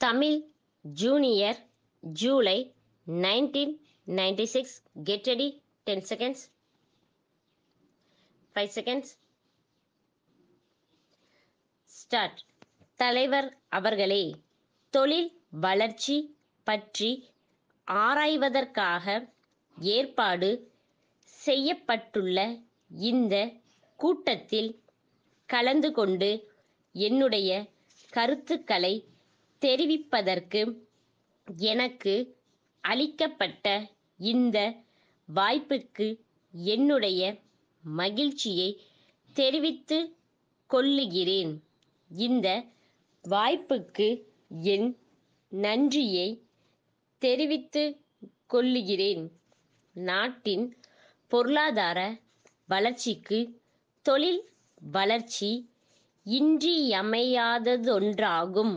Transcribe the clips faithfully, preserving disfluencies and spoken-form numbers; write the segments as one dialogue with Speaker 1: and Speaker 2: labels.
Speaker 1: Tamil junior July nineteen ninety six. Get ready. ten seconds. five seconds. Start. தலைவர் அவர்களே, தொழில் வளர்ச்சி பற்றி ஆராய்வதற்காக ஏற்பாடு செய்யப்பட்டுள்ள இந்த கூட்டத்தில் கலந்து கொண்டு என்னுடைய கருத்துக்களை தெரிவிப்பதற்கு எனக்கு அளிக்கப்பட்ட இந்த வாய்ப்புக்கு என்னுடைய மகிழ்ச்சியை தெரிவித்துக் கொள்ளுகிறேன். இந்த வாய்ப்புக்கு என் நன்றியை தெரிவித்துக் கொள்ளுகிறேன். நாட்டின் பொருளாதார வளர்ச்சிக்கு தொழில் வளர்ச்சி இன்றியமையாததொன்றாகும்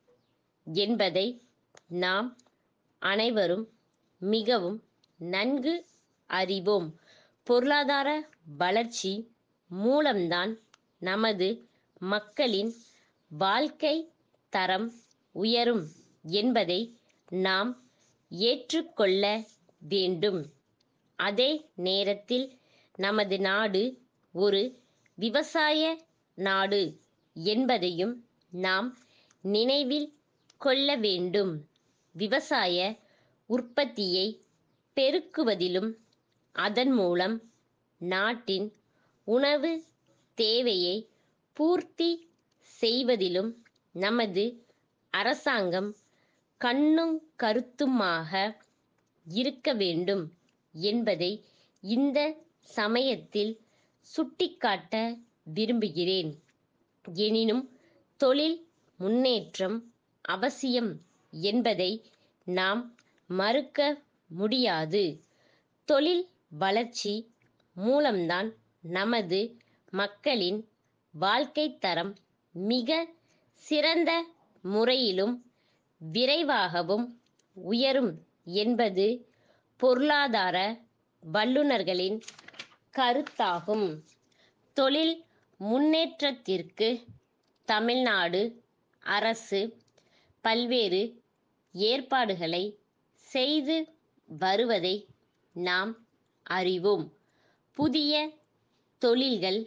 Speaker 1: என்பதை நாம் அனைவரும் மிகவும் நன்கு அறிவோம். பொருளாதார வளர்ச்சி மூலம்தான் நமது மக்களின் வாழ்க்கை தரம் உயரும் என்பதை நாம் ஏற்றுக்கொள்ள வேண்டும். அதே நேரத்தில் நமது நாடு ஒரு விவசாய நாடு என்பதையும் நாம் நினைவில் கொள்ள வேண்டும். விவசாய உற்பத்தியை பெருக்குவதிலும் அதன் மூலம் நாட்டின் உணவு தேவையை பூர்த்தி செய்வதிலும் நமது அரசாங்கம் கண்ணும் கருத்துமாக இருக்க வேண்டும் என்பதை இந்த சமயத்தில் சுட்டிக்காட்ட விரும்புகிறேன். எனினும் தொழில் முன்னேற்றம் அவசியம் என்பதை நாம் மறுக்க முடியாது. தொழில் வளர்ச்சி மூலம்தான் நமது மக்களின் வாழ்க்கை தரம் மிக சிறந்த முறையிலும் விரைவாகவும் உயரும் என்பது பொருளாதார வல்லுநர்களின் கருத்தாகும். தொழில் முன்னேற்றத்திற்கு தமிழ்நாடு அரசு பல்வேறு ஏற்பாடுகளை செய்து வருவதை நாம் அறிவோம். புதிய தொழில்கள்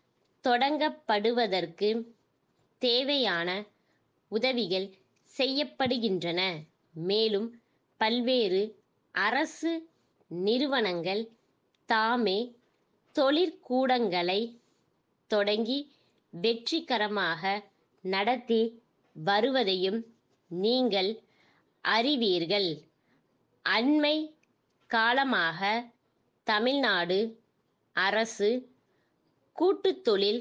Speaker 1: தொடங்கப்படுவதற்கு தேவையான உதவிகள் செய்யப்படுகின்றன. மேலும் பல்வேறு அரசு நிறுவனங்கள் தாமே தொழிற்கூடங்களை தொடங்கி வெற்றிகரமாக நடத்தி வருவதையும் நீங்கள் அறிவீர்கள். அண்மை காலமாக தமிழ்நாடு அரசு கூட்டுத்தொழில்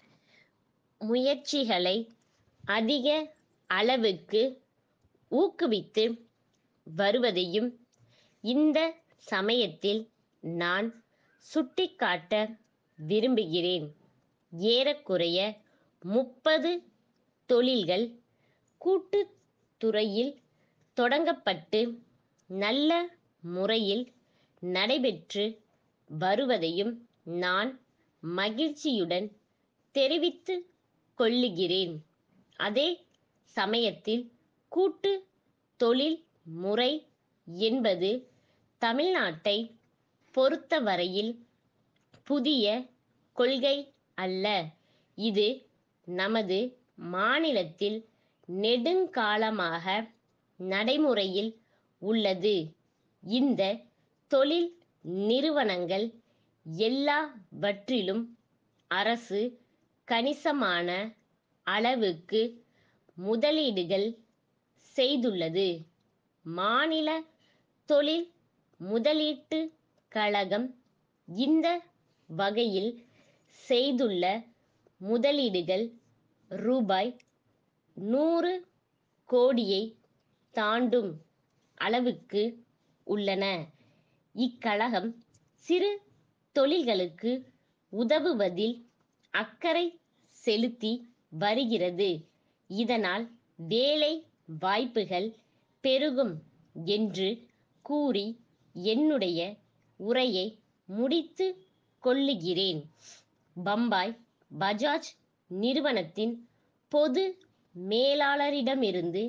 Speaker 1: முயற்சிகளை அதிக அளவுக்கு ஊக்குவித்து வருவதையும் இந்த சமயத்தில் நான் சுட்டிக்காட்ட விரும்புகிறேன். ஏறக்குறைய முப்பது தொழில்கள் கூட்டுத்துறையில் தொடங்கப்பட்டு நல்ல முறையில் நடைபெற்று வருவதையும் நான் மகிழ்ச்சியுடன் தெரிவித்துக் கொள்ளுகிறேன். அதே சமயத்தில் கூட்டு தொழில் முறை என்பது தமிழ்நாட்டை பொறுத்தவரையில் புதிய கொள்கை அல்ல. இது நமது மாநிலத்தில் நெடுங்காலமாக நடைமுறையில் உள்ளது. இந்த தொழில் நிறுவனங்கள் எல்லாவற்றிலும் அரசு கணிசமான அளவுக்கு முதலீடுகள் செய்துள்ளது. மாநில தொழில் முதலீட்டு கழகம் இந்த வகையில் செய்துள்ள முதலீடுகள் ரூபாய் நூறு கோடியை தாண்டும் அளவுக்கு உள்ளன. இக்கழகம் சிறு தொழில்களுக்கு உதவுவதில் அக்கறை செலுத்தி வருகிறது. இதனால் வேலை வாய்ப்புகள் பெருகும் என்று கூறி என்னுடைய உரையை முடித்துக் கொள்ளுகிறேன். பம்பாய் பஜாஜ் நிறுவனத்தின் பொது மேலாளரிடமிருந்து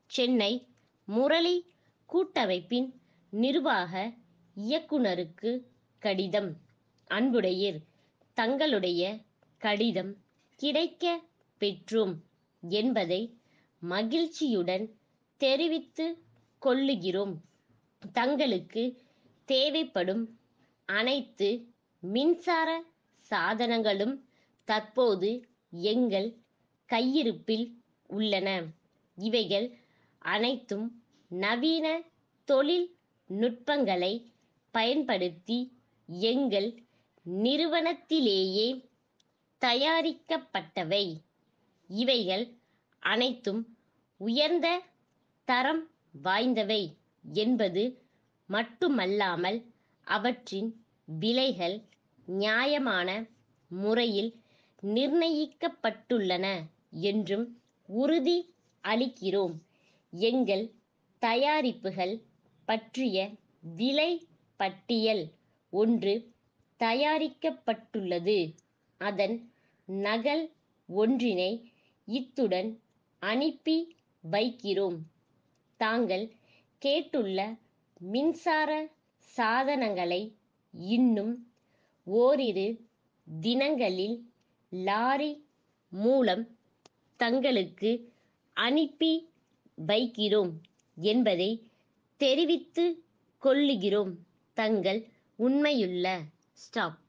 Speaker 1: சென்னை முரளி கூட்டமைப்பின் நிர்வாக இயக்குனருக்கு கடிதம். அன்புடையீர், தங்களுடைய கடிதம் கிடைக்க பெற்றோம் என்பதை மகிழ்ச்சியுடன் தெரிவித்து கொள்ளுகிறோம். தங்களுக்கு தேவைப்படும் அனைத்து மின்சார சாதனங்களும் தற்போது எங்கள் கையிருப்பில் உள்ளன. இவைகள் அனைத்தும் நவீன தொழில் நுட்பங்களை பயன்படுத்தி எங்கள் நிறுவனத்திலேயே தயாரிக்கப்பட்டவை. இவைகள் அனைத்தும் உயர்ந்த தரம் வாய்ந்தவை என்பது மட்டுமல்லாமல் அவற்றின் விலைகள் நியாயமான முறையில் நிர்ணயிக்கப்பட்டுள்ளன என்றும் உறுதி அளிக்கிறோம். எங்கள் தயாரிப்புகள் பற்றிய விலை பட்டியல் ஒன்று தயாரிக்கப்பட்டுள்ளது. அதன் நகல் ஒன்றினை இத்துடன் அனுப்பி வைக்கிறோம். தாங்கள் கேட்டுள்ள மின்சார சாதனங்களை இன்னும் ஓரிரு தினங்களில் லாரி மூலம் தங்களுக்கு அனுப்பி வைக்கிறோம் என்பதை தெரிவித்து கொள்ளுகிறோம். தங்கள் உண்மையுள்ள ஸ்டாப்.